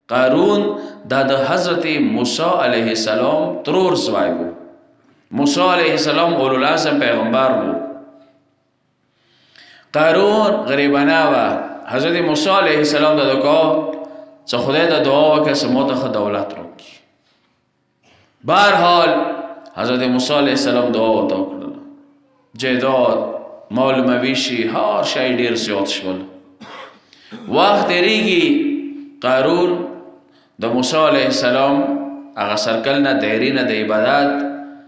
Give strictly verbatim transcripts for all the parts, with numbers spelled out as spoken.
قارون دا د حضرت موسی علیه السلام ترور زوی و. موسی علیه السلام اولو العزم پیغمبر و. قارون غریبانه و. حضرت موسی علیه السلام دا دکا چه خدای دا دعا وکه سمو تا خود دولت رو کی. برحال حضرت موسی علیه السلام دعا و تا کرده جیداد مال مویشی هر شای دیر زیاد شول. وقت دیریگی قارون د موسی علیه السلام هغه سرکل نه دایرې نه د عبادت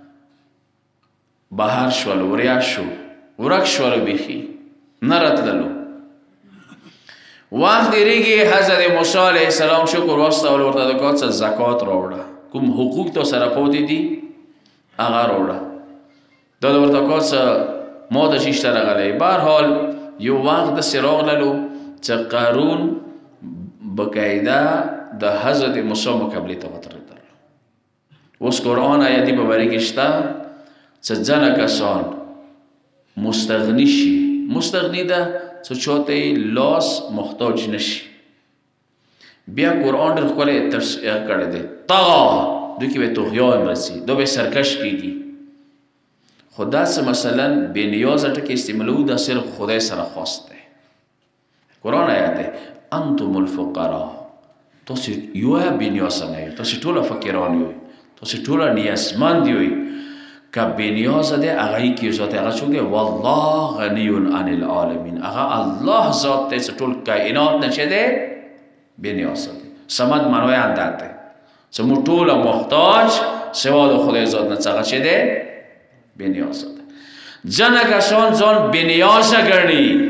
بهر شول، وریا شو، ورک شول، بیخي نه راتللو. وخت دیریږي حضرت موسی علیه السلام شکر واستول، ورته د کوڅه زکات راوړه، کوم حقوق تو سره پاتې دي هغه راوړه. دا د ورته کوڅه ما د شیشته راغلی. بهرحال یو وخت داسې راغللو چې قارون بقاعده د حضرت موسی مقابله ته ودرېدل. اوس قرآن آیاتي په باره کې شته چې ځنه کسان مستغني شي، مستغني ده چې چاته لاس محتاج نشي. بیا قرآن ډېر ښکلی تفسیر کړی دی. طغا دوی کې به طغیان رسي، دو به سرکش کېږي. خو داسې مثلا بې نیازه ټکي استعمالوي دا صرف خدای سره خاص دی. قرآن آیات دی انتم الفقراء، تاسو یو بې نیازه نه یو، تاسو ټوله فقیران یو، تاسو ټوله نیازمند یو. که بې نیازه دی هغه یې کې ذات هغه څوک دی؟ والله غنی عن العالمین، هغه الله ذات دی چې ټول کائنات نه چې دی بې نیازه دی. صمد معنی انداد دی چې موږ ټوله محتاج سوا د خدای ذات نه څخه چې دی بې نیازه دی. ځنه کسان ځان بې نیازه ګڼي.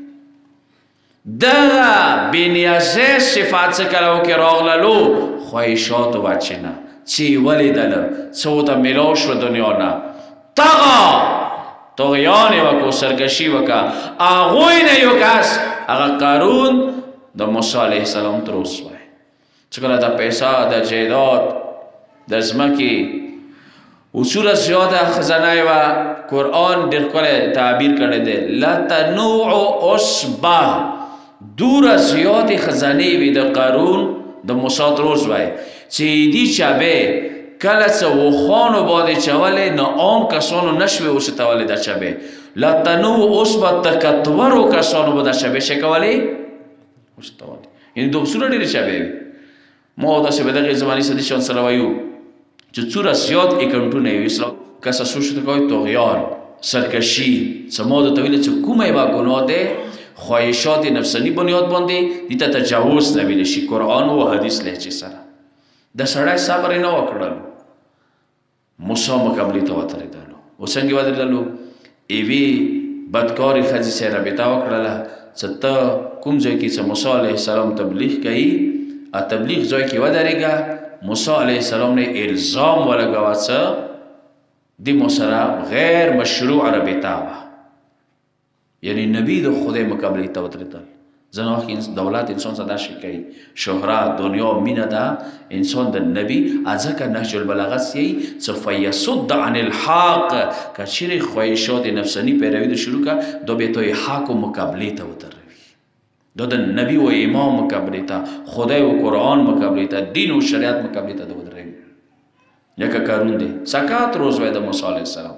دغه بې نیازه صفات څه کله وکې راغللو خواهشاتو وجې نه چې ولیدله څه ورته میلاو شوه دنیا نه. طغا طغیان یې وکړو، سرکشي وکړه. هغوی نه یو کس هغه قارون د موسی علیه السلام تر اوس وای چې کله د پیسه د جیداد د ځمکې اصوله زیاده خزانه یې وه. قرآن ډېر ښکلی تعبیر کړی دی لتنوع عصبه، دوره زیاتې خزانې وي د قارون د موسی تر اوس وای چې دې چابې کله څه وخانو باندې چولی نه عام کسانو نشوې وشتولی دا چابې. لتنوع عصبه تکتورو کسانو به دا چابې څه کولی وشتولی. یعنې د اصوله ډېرې چابې وي. ما داسې به دغې زمانې سدي شان سره وایو چې څومره زیات اکاونټونه یې وي اسلام کسه سوچ ته کوي طغیان سرکشي. څه ما درته ویلې چې کومه یوه ګناه دی خواهشات نفساني بنیاد باندې دې ته تجاوز نه ویلی شي قرآن او حدیث لهجې سره. د سړی صبر یې نه وکړلو، موسی مقابلې ته ودرېدلو. اوس څنګه ودرېدلو؟ یوې بدکارې ښځې سره رابطه وکړله چې ته کوم ځای کې چې موسی علیه السلام تبلیغ کوي تبلیغ ځای کې ودرېږه. موسی علیه السلام نه الزام ولګوه چې د مو سره غیر مشروع رابطه وه، یعنی نبی د خدای مقابلې ته ودرېدل. ځینې وخت دولت انسان سره داسې کوي، شهرت دنیا مینه ده انسان د نبی ځکه نهج البلاغه یې چې فیصد عن الحق که چیرې خواهشات نفساني پیروي د شروع کړه دا بیا ته یې حق و مقابلې ته ودروي. دا د نبی و امام مقابلې ته، خدای و قرآن مقابلې ته، دین و شریعت مقابلې ته د ودروي. لکه قارون دی زکات روز وای د موسی علیه السلام.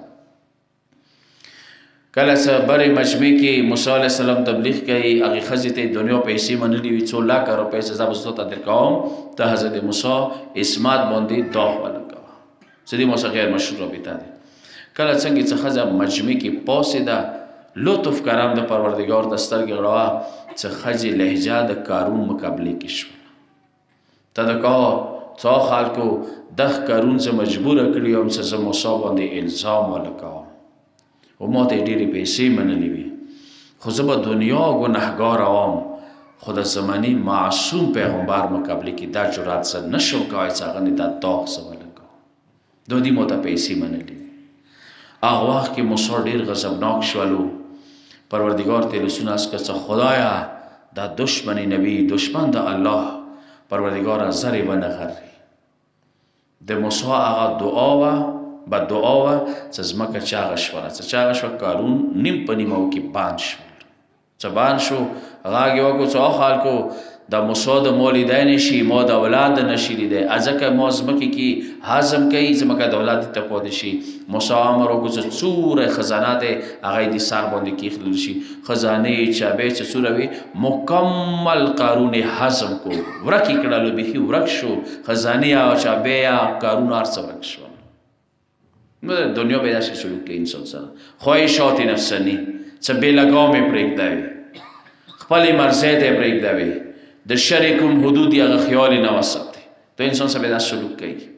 کله چې برې مجمع کې موسی علیه السلام تبلیغ کوي هغې ښځې ته دنیا پیسې منلي وي څو لاکه روپۍ چې زه به ستو ته درکوم ته حضرت موسی اسمات باندې داغ ولګوه چې دې موسی غیر مشروع رابطه دی. کله څنګه چې ښځه مجمع کې پاڅېده لطف کرم د پروردګار د سترګې غړوه چې ښځې لهجه د قارون مقابلې کې شوله. ته د که څو خلکو دغ قارون زه مجبوره کړي یم چې زه موسی باندې الزام ولګوم و ما ته یې ډېرې پیسې منلې وي خو زه به دنیا ګنهګار وم، خو د زماني معصوم پیغمبر مقابلې کې دا جرات زه نشم کوی چې هغه نه دا داغ زه ولګوم. دا دې ما ته پیسې منلې وي. هغه وخت کې موسی ډېر غضبناک شولو. پروردګار ته لاسونه اس کړه چې خدایه دا دشمن نبی دشمن د الله پروردګاره زر یې ونه غري. د موسی هغه دعا وه بد دعا وه چې ځمکه چاغه شوله چې چاغه شوه قارون نیم په نیمه کې بند شول. چې بند شو غږ یې وکړو چې خلکو د موسی د مور لیدی نشي مو د اولاد نشي لیدی ځکه مو ځمکې کې هضم کوي ځمکه د اولاد ته پوهېدی شي موسی امر وکړو چې څومره خزانه دی هغه یې د سر باندې کېښودل شي خزانې چابې چې څومره وي مکمل قارون یې هضم کو ورک یې کړلو بیخي ورک شو خزانې او چابې یا قارون هر څه ورک شول دنیا به داسې سلوک کوي انسان سره خواهشات نفساني څه بې لګام یې پرېږدوي خپلې مرضۍ ته یې پرېږدوي د شرع کوم حدود یې هغه خیال یې نه وساتي تو انسان سره به داسې سلوک کوي